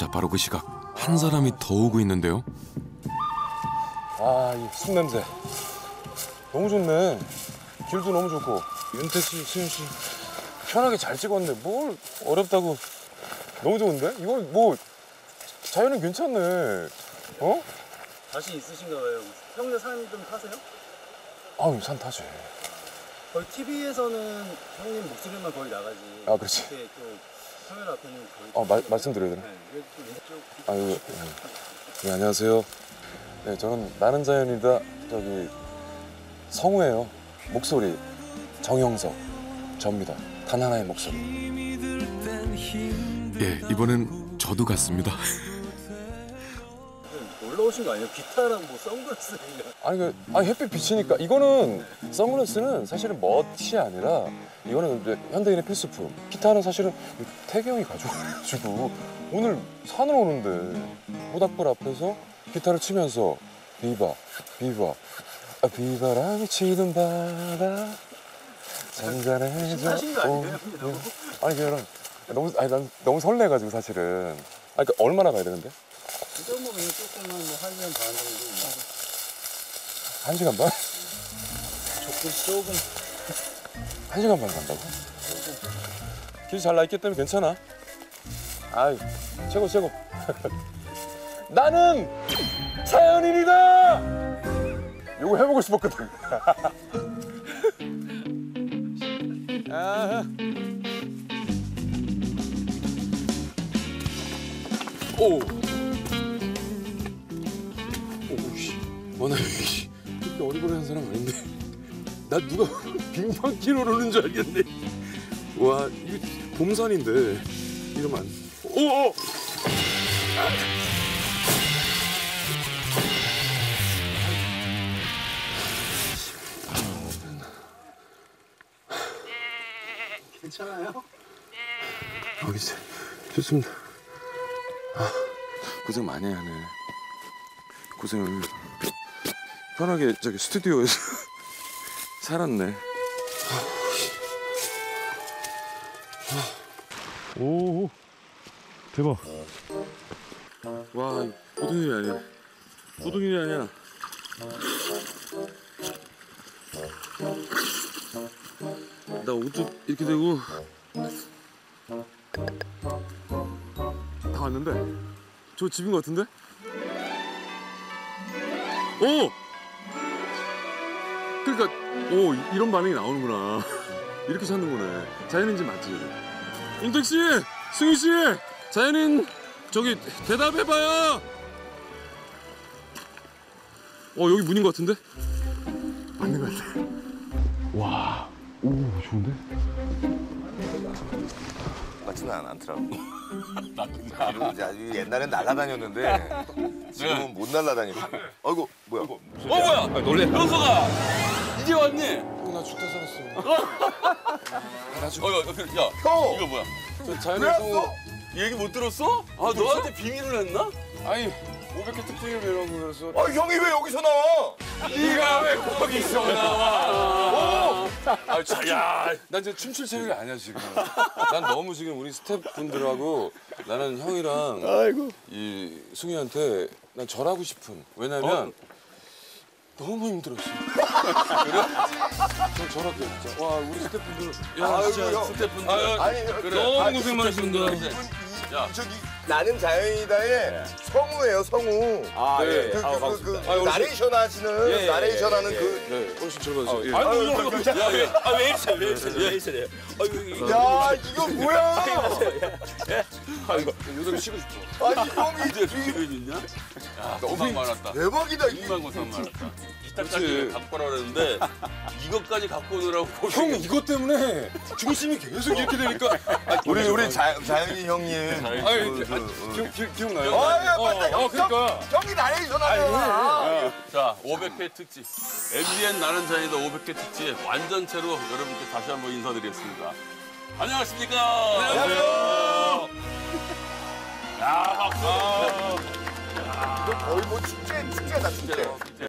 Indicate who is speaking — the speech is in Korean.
Speaker 1: 자, 바로 그 시각 한 사람이 더 오고 있는데요.
Speaker 2: 아, 이 술 냄새 너무 좋네. 길도 너무 좋고. 윤태 씨, 수윤 씨 편하게 잘 찍었네. 뭘 어렵다고. 너무 좋은데? 이거 뭐 자연은 괜찮네. 어?
Speaker 3: 자신 있으신가 봐요. 평소에 산 좀 타세요?
Speaker 2: 아유, 산 타지.
Speaker 3: 거의 TV에서는 형님 목소리만 거의 나가지.
Speaker 2: 아, 그렇지.
Speaker 3: 이렇게 또 카메라 앞에는 거의.
Speaker 2: 말씀드려야 되나?
Speaker 3: 네, 이게 또 왼쪽.
Speaker 2: 아유, 네, 안녕하세요. 네, 저는 나는 자연이다. 저기 성우예요. 목소리 정영석 접니다. 단 하나의 목소리.
Speaker 1: 예, 이번엔 저도 같습니다.
Speaker 3: 올라오신 거 아니에요? 기타랑 뭐 선글라스.
Speaker 2: 아니, 햇빛 비치니까. 이거는 선글라스는 사실은 멋이 아니라 이거는 이제 현대인의 필수품. 기타는 사실은 태경이 가져와가지고 오늘 산을 오는데 모닥불 앞에서 기타를 치면서 비바 비바람이 치는 바다 잔잔해져.
Speaker 3: 하신 거 아니에요?
Speaker 2: 아니, 그냥 난 너무 설레가지고 사실은. 아니, 그러니까 얼마나 가야 되는데?
Speaker 3: 이 정도면 조금은 뭐 1시간 반 정도.
Speaker 2: 1시간 반?
Speaker 3: 조금.
Speaker 2: 1시간 반 간다고? 길 잘 나 있기 때문에 괜찮아. 아이, 최고. 나는 자연인이다! 요거 해보고 싶었거든. 아. 오씨, 나 씨, 그렇게 어리버리한 사람 아닌데. 나 누가 빙판길 오르는 줄 알겠네. 와, 이거 봄산인데 이러면 안. 오!
Speaker 3: 괜찮아요?
Speaker 2: 진짜 좋습니다. 고생 많이 하네. 고생을 편하게 저기 스튜디오에서 살았네.
Speaker 4: 오, 대박.
Speaker 2: 와, 보통 일이 아니야. 보통 일이 아니야. 나 옷도 이렇게 되고 다 왔는데 저 집인 것 같은데? 오! 그러니까 이런 반응이 나오는구나. 이렇게 찾는 거네. 자연인지 맞지? 윤택 씨, 승희 씨, 자연인 저기 대답해봐요. 여기 문인 것 같은데? 맞는 것 같아.
Speaker 4: 와, 오, 좋은데?
Speaker 5: 같지는 않더라고. 그리고 이제 아주 옛날엔 날아다녔는데 지금은 못 날아다니고. 아이고, 뭐야?
Speaker 6: 뭐야? 놀래. 현석아, 이제 왔니?
Speaker 2: 나 죽다 살았어.
Speaker 6: 야,
Speaker 5: 형!
Speaker 6: 이거 뭐야?
Speaker 2: 저 자연에서
Speaker 6: 이 얘기 못 들었어? 아, 너한테 비밀을 했나?
Speaker 2: 아니 500개 특징을 배우라고 그래서.
Speaker 5: 형이 왜 여기서 나와?
Speaker 2: 네가 왜 거기서 나와?
Speaker 6: 야,
Speaker 2: 난 이제 춤출 체력이 아니야 지금. 난 너무 지금 우리 스태프분들하고 나는 형이랑 이 승희한테 난 절하고 싶은. 왜냐면 너무 힘들었어. 그래? 좀 절할게 진짜. 와, 우리 스태프분들.
Speaker 6: 진짜
Speaker 5: 형.
Speaker 6: 스태프분들.
Speaker 5: 아니,
Speaker 6: 너무 고생 많으십니다. 야.
Speaker 5: 저기 나는 자연이다의 성우예요, 성우.
Speaker 2: 네.
Speaker 5: 그 나레이션 하시는 나레이션하는 그.
Speaker 2: 네, 어르신 절받으세요. 예.
Speaker 6: 왜 이러세요?
Speaker 5: 야, 이거 뭐야?
Speaker 2: 요즘 쉬고 싶어.
Speaker 5: 아니, 형이
Speaker 6: 비밀 있냐? 야, 고생 많았다.
Speaker 5: 대박이다.
Speaker 6: 정말 고생 많았다. 기타까지 갖고 오라 그랬는데 이것까지 갖고 오느라고
Speaker 2: 형 이것 때문에 중심이 계속 이렇게 되니까.
Speaker 5: 우리 자연이 형님.
Speaker 2: 기억나요?
Speaker 5: 맞다.
Speaker 2: 그러니까.
Speaker 5: 형이 나레이션 하잖아.
Speaker 6: 자, 500회 특집. MBN 나는 자연이다 500회 특집 완전체로 여러분께 다시 한번 인사드리겠습니다. 안녕하십니까?
Speaker 5: 안녕하세요.
Speaker 6: 야, 박수.
Speaker 5: 이거 거의 뭐 축제다, 축제.